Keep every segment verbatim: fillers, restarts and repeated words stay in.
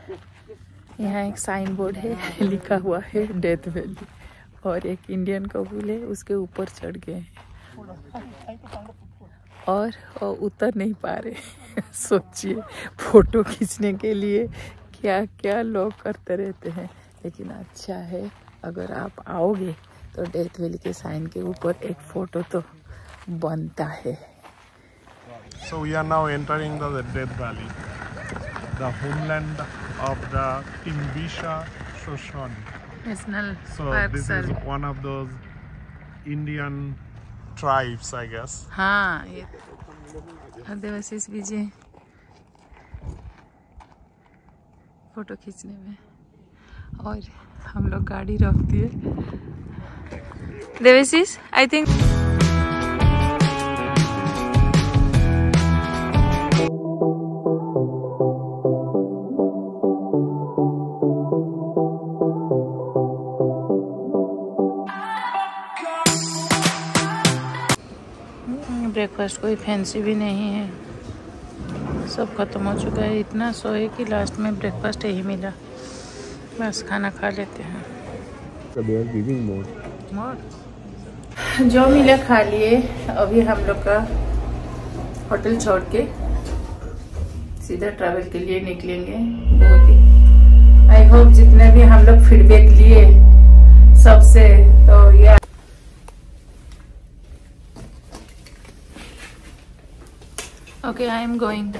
यहाँ एक sign board है, लिखा हुआ है डेथ वैली, और एक इंडियन कबूल है, उसके ऊपर चढ़ गए हैं और, और उतर नहीं पा रहे। सोचिए फोटो खींचने के लिए क्या क्या लोग करते रहते हैं, लेकिन अच्छा है अगर आप आओगे तो डेथ वैली के साइन के ऊपर एक फोटो तो बनता है। So we are now entering the Death Valley, the homeland of the Kingfisher Shoshone. National So Park this Service. is one of those Indian tribes, I guess. हाँ, ये आदिवासी बीजे photo खींचने में, और हम लोग गाड़ी रख दिए। देवेशिस, आई थिंक ब्रेकफास्ट कोई फैंसी भी नहीं है, सब खत्म हो चुका है। इतना सोए कि लास्ट में ब्रेकफास्ट यही मिला, बस खाना खा लेते हैं। जो मिला खा लिए। अभी हम लोग का होटल छोड़ के सीधा ट्रैवल के लिए निकलेंगे। बहुत ही आई होप जितने भी हम लोग फीडबैक लिए सबसे, तो ये ओके, आई एम गोइंग।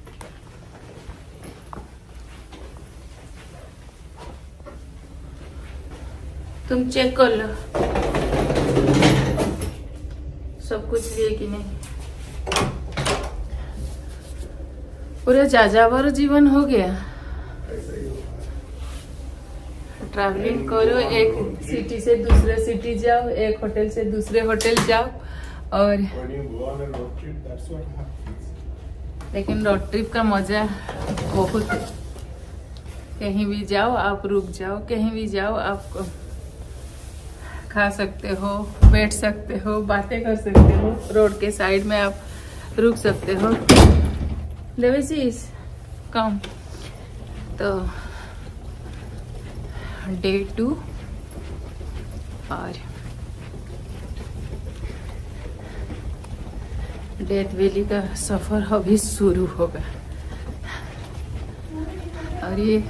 तुम चेक कर लो सब कुछ लिए कि नहीं। पूरा जाजावर जीवन हो गया। ट्रैवलिंग करो, एक सिटी से दूसरे सिटी जाओ, एक होटल से दूसरे होटल जाओ, और लेकिन रोड ट्रिप का मजा बहुत है। कहीं भी जाओ आप रुक जाओ, कहीं भी जाओ आप खा सकते हो, बैठ सकते हो, बातें कर सकते हो, रोड के साइड में आप रुक सकते हो। देवेशिस कम। तो डे टू और डेथ वैली का सफर अभी शुरू होगा। और ये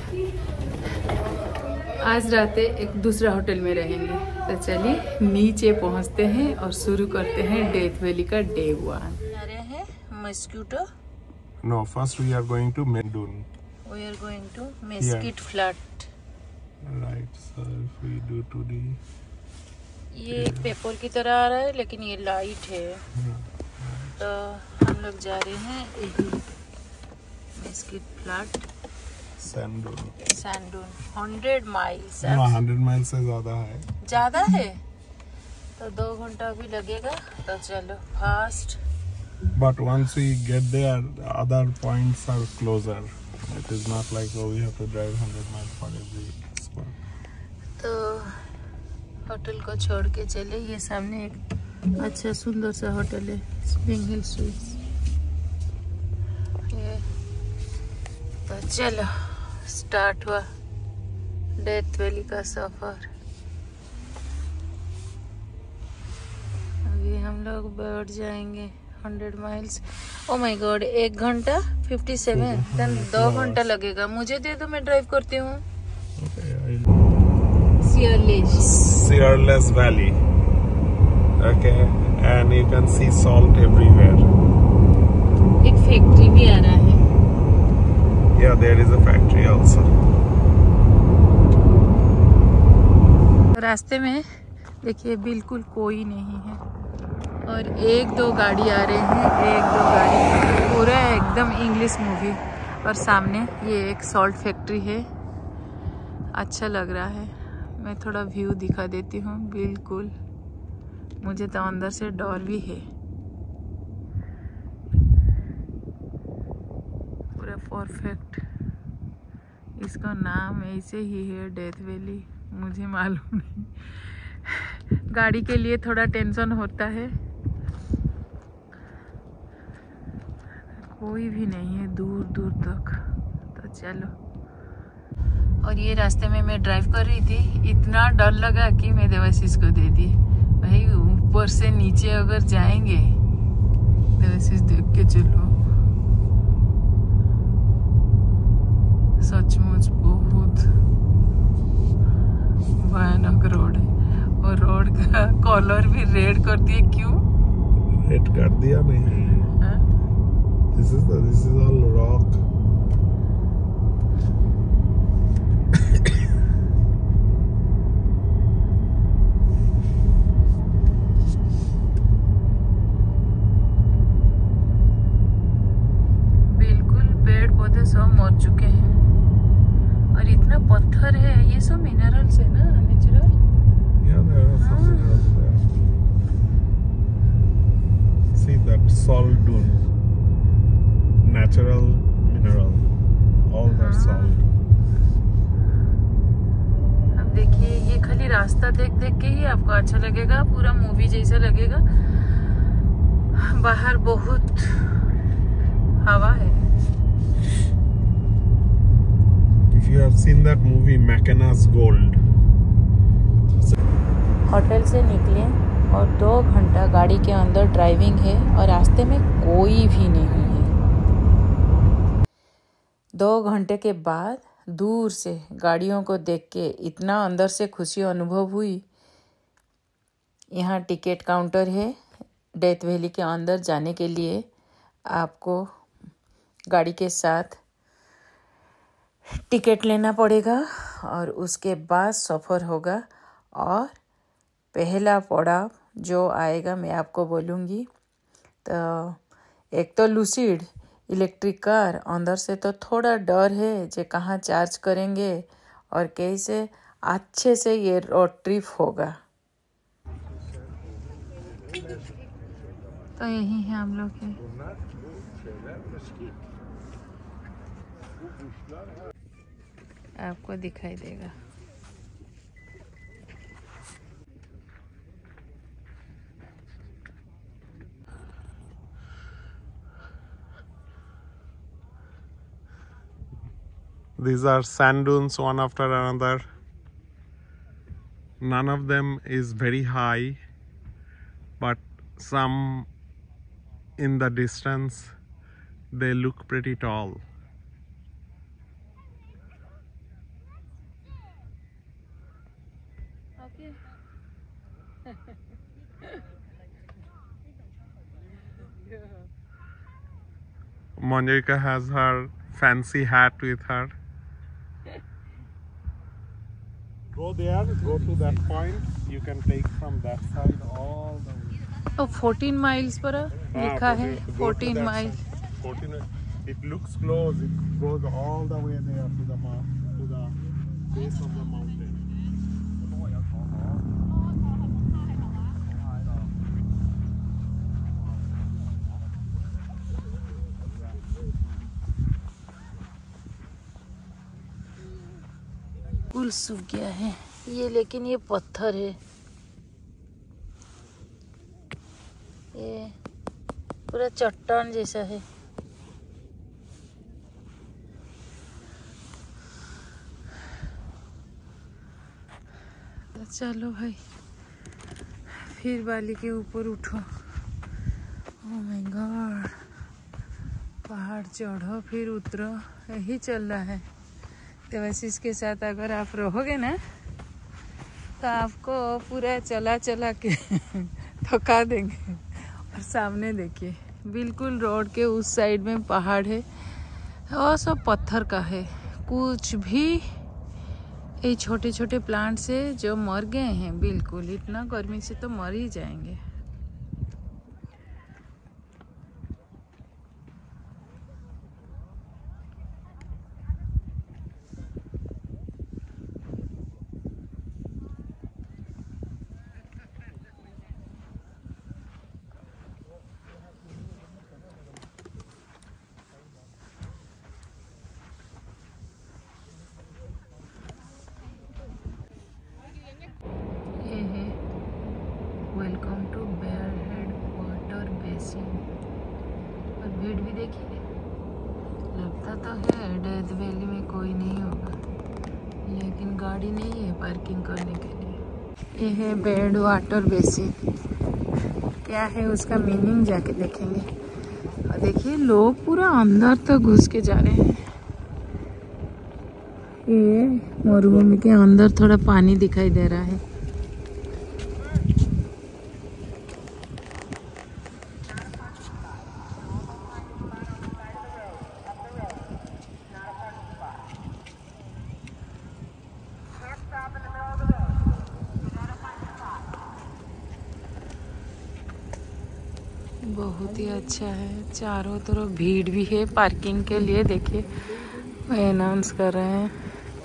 आज रात एक दूसरा होटल में रहेंगे। तो चलिए नीचे पहुंचते हैं और शुरू करते हैं डेथ वैली का डे वन। आ रहे हैं mosquito. No, first we are going to Mendun. We are going to Mesquite Flat. Right, so if we do to the ये पेपर की तरह आ रहा है, लेकिन ये लाइट है। तो हम लोग जा रहे हैं यही Mesquite Flat, sand dune. Sand dune hundred miles. हाँ, हंड्रेड माइल से ज्यादा है। ज्यादा है तो दो घंटा भी लगेगा। तो चलो fast. But once we get there, the other points are closer. It is not like oh we have to drive hundred miles for every spot. तो होटल को छोड़ के चले। ये सामने एक अच्छा सुंदर सा होटल है, स्प्रिंग हिल स्वीट्स। ये तो चलो स्टार्ट हुआ डेथ वैली का सफर। अभी हम लोग बैठ जाएंगे hundred miles. Oh my god, एक घंटा फिफ्टी सेवन देन दो घंटा लगेगा। मुझे दे दो, मैं ड्राइव करती हूँ। Searless Valley. Okay, and you can see salt everywhere. एक फैक्ट्री भी आ रहा है। Yeah, there is a factory also. रास्ते में देखिए बिल्कुल कोई नहीं है, और एक दो गाड़ी आ रहे हैं, एक दो गाड़ी, पूरा एकदम इंग्लिश मूवी। और सामने ये एक सॉल्ट फैक्ट्री है। अच्छा लग रहा है। मैं थोड़ा व्यू दिखा देती हूँ। बिल्कुल मुझे तो अंदर से डर भी है। पूरा परफेक्ट। इसका नाम ऐसे ही है डेथ वैली, मुझे मालूम नहीं। गाड़ी के लिए थोड़ा टेंशन होता है। कोई भी नहीं है दूर दूर तक। तो चलो और ये रास्ते में मैं ड्राइव कर रही थी, इतना डर लगा कि मैं देवाशीष को दे दी। भाई ऊपर से नीचे अगर जाएंगे, देवाशीष देख के चलो, सचमुच बहुत भयानक रोड है। और रोड का कलर भी रेड कर दिए। क्यों रेड कर दिया? नहीं, this is this is all rock. बिल्कुल पेड़ पौधे सब मर चुके हैं और इतना पत्थर है। ये सब मिनरल्स है ना, natural. Yeah, there are some minerals there. See that salt dune, natural mineral, all that salt. अब देखिए, ये खाली रास्ता देख देख के ही आपको अच्छा लगेगा, पूरा मूवी जैसा लगेगा। बाहर बहुत हवा है। If you have seen that movie Mackina's Gold. Hotel से निकले और दो घंटा गाड़ी के अंदर ड्राइविंग है और रास्ते में कोई भी नहीं है। दो घंटे के बाद दूर से गाड़ियों को देख के इतना अंदर से खुशी अनुभव हुई। यहाँ टिकट काउंटर है। डेथ वैली के अंदर जाने के लिए आपको गाड़ी के साथ टिकट लेना पड़ेगा और उसके बाद सफ़र होगा। और पहला पड़ाव जो आएगा मैं आपको बोलूँगी। तो एक तो लूसिड इलेक्ट्रिक कार, अंदर से तो थोड़ा डर है जो कहाँ चार्ज करेंगे और कैसे अच्छे से ये रोड ट्रिप होगा। तो यही है हम लोग के। आपको दिखाई देगा। These are sand dunes, one after another. None of them is very high, but some in the distance they look pretty tall. Okay. Manjika has her fancy hat with her. Go there, go to that point. You can take from that side all the way. तो fourteen miles पर लिखा है। Fourteen mile. fourteen. It looks close. It goes all the way there to the to the base of the mountain. Pool सूख गया है ये, लेकिन ये पत्थर है। ये पूरा चट्टान जैसा है। तो चलो भाई, फिर बाली के ऊपर उठो। ओह माय गॉड, पहाड़ चढ़ो फिर उतरो, यही चल रहा है। देवाशीष के साथ अगर आप रहोगे ना तो आपको पूरा चला चला के थका देंगे। और सामने देखिए, बिल्कुल रोड के उस साइड में पहाड़ है और सब पत्थर का है। कुछ भी ये छोटे छोटे प्लांट्स है जो मर गए हैं। बिल्कुल इतना गर्मी से तो मर ही जाएंगे। Welcome to bare head water basin. और भीड़ भी देखिए, लगता तो है डेथ वैली में कोई नहीं होगा। गाड़ी नहीं है पार्किंग करने के लिए। ये है बेड वाटर बेसिन, क्या है उसका मीनिंग जाके देखेंगे। और देखिए लोग पूरा अंदर तक घुस के जा रहे हैं। ये मरुभूमि के अंदर थोड़ा पानी दिखाई दे रहा है। बहुत ही अच्छा है, चारों तरफ भीड़ भी है पार्किंग के लिए। देखिए वो अनाउंस कर रहे हैं।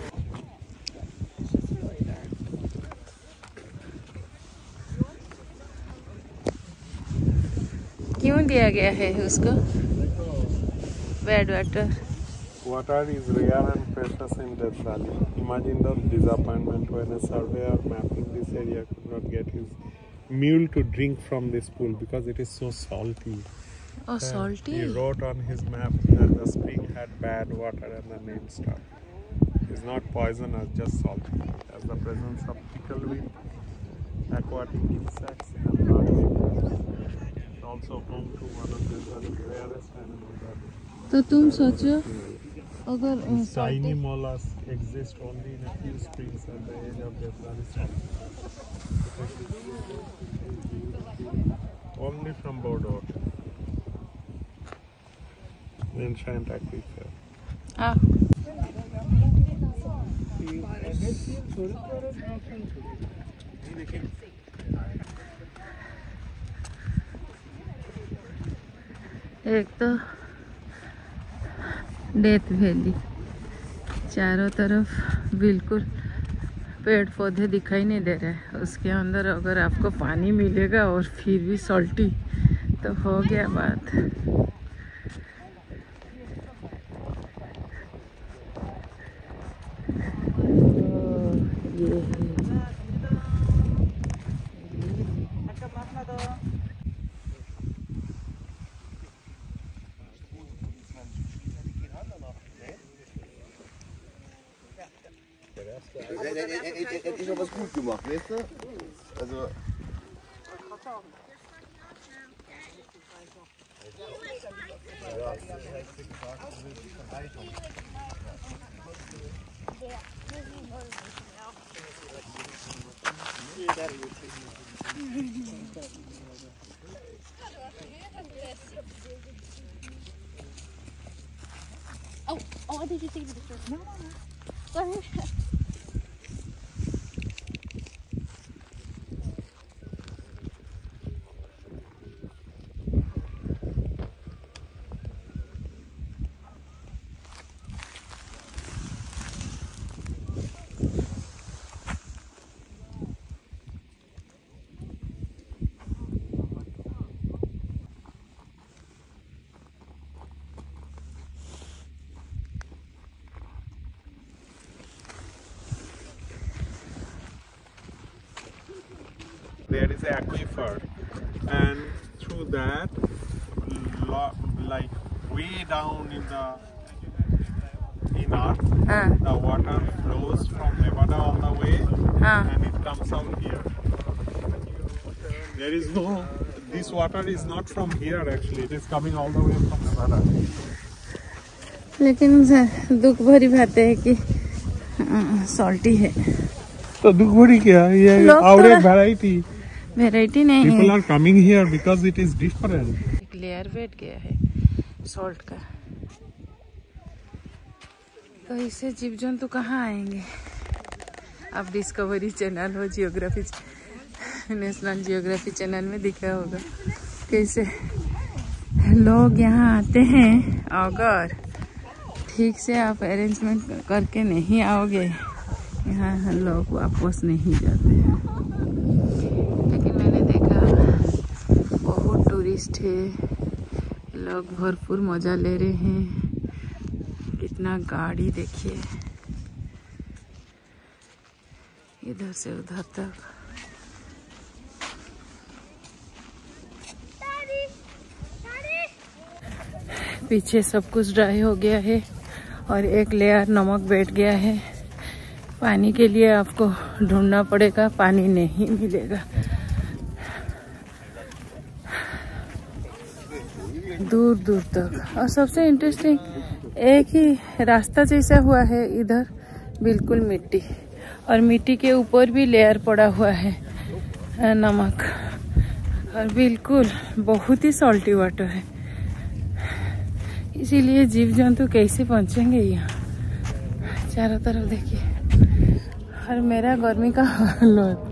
क्यों दिया गया है उसको Bad Water? Water is rare and precious in Death Valley. Imagine the disappointment when a surveyor mapping this area could not get his mule to drink from this pool because it is so salty. Oh, And salty. he wrote on his map that the spring had bad water and the name stuck. It's not poisonous, just salty. As the presence of tickleweed, aquatic insects, and larvae. It's also home to one of the rarest animals. तो तुम सोचो अगर These tiny mollusks exist only in a few springs at the edge of the Afghanistan. Only from Bordeaux. Ancient aquifer. Ah. एक तो death valley, चारों तरफ बिल्कुल पेड़ पौधे दिखाई नहीं दे रहे हैं। उसके अंदर अगर आपको पानी मिलेगा और फिर भी सॉल्टी, तो हो गया बात। ये है Hätte ich noch was gut gemacht, weißt du? Also. Oh, oh, I think you take the picture. No, no, no. Go ahead. There is an aquifer, and through that, lo- like way down in the in earth, हाँ the water flows from Nevada all the way, हाँ and it comes out here. There is no, this water is not from here actually, it is coming all the way from Nevada. लेकिन दुख भरी बात है कि salty है। तो दुख भरी क्या ये लोग और तो- एक वैरायटी वेराइटी नहीं people है। are coming here because it is different. एक लेयर बैठ गया है सॉल्ट का, तो इससे जीव जंतु कहाँ आएंगे। अब डिस्कवरी चैनल हो, जियोग्राफी, नेशनल जियोग्राफी चैनल में दिखा होगा कैसे लोग यहाँ आते हैं। अगर ठीक से आप अरेंजमेंट करके नहीं आओगे, यहाँ लोग वापस नहीं जाते हैं। लेकिन मैंने देखा बहुत टूरिस्ट है, लोग भरपूर मज़ा ले रहे हैं। कितना गाड़ी देखिए, इधर से उधर तक। पीछे सब कुछ ड्राई हो गया है और एक लेयर नमक बैठ गया है। पानी के लिए आपको ढूंढना पड़ेगा, पानी नहीं मिलेगा। दूर दूर तक। और सबसे इंटरेस्टिंग एक ही रास्ता जैसा हुआ है इधर, बिल्कुल मिट्टी, और मिट्टी के ऊपर भी लेयर पड़ा हुआ है नमक, और बिल्कुल बहुत ही सॉल्टी वाटर है। इसीलिए जीव जंतु कैसे पहुंचेंगे यहाँ। चारों तरफ देखिए, और मेरा गर्मी का हाल होता